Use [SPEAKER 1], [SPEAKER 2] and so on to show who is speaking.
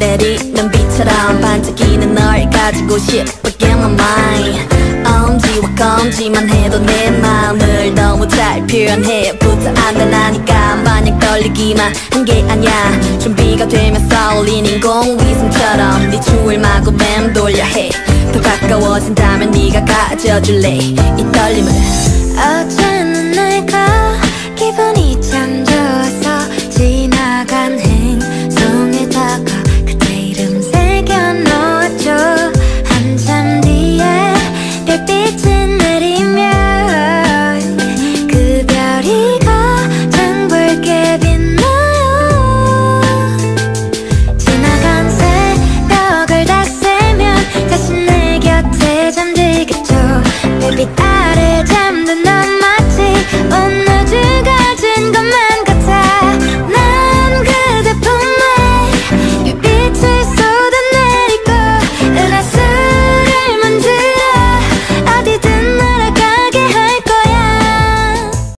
[SPEAKER 1] 내리는 비처럼 반짝이는 널 가지고 싶어 Get my mind 엄지와 검지만 해도 내 마음을 너무 잘 표현해 부터 안달나니까 마냥 떨리기만 한 게 아냐 준비가 되면 쏠린 인공위성처럼 네 추울 마구 맴돌려 해 더 가까워진다면 네가 가져줄래 이 떨림을
[SPEAKER 2] 어제는 내가 기분이 참